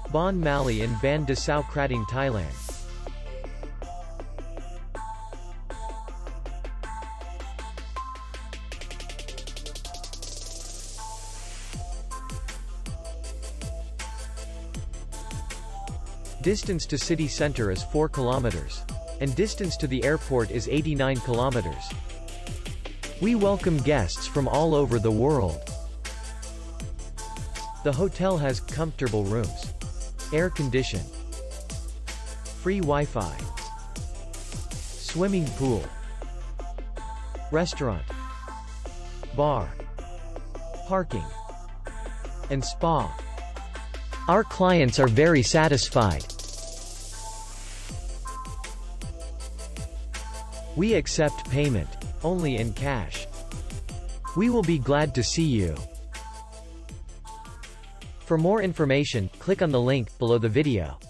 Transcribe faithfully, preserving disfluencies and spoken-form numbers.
Baan Malee and Ban Tha Sao Kradong, Thailand. Distance to city center is four kilometers. And distance to the airport is eighty-nine kilometers. We welcome guests from all over the world. The hotel has comfortable rooms, air condition, free Wi-Fi, swimming pool, restaurant, bar, parking, and spa. Our clients are very satisfied. We accept payment only in cash. We will be glad to see you. For more information, click on the link below the video.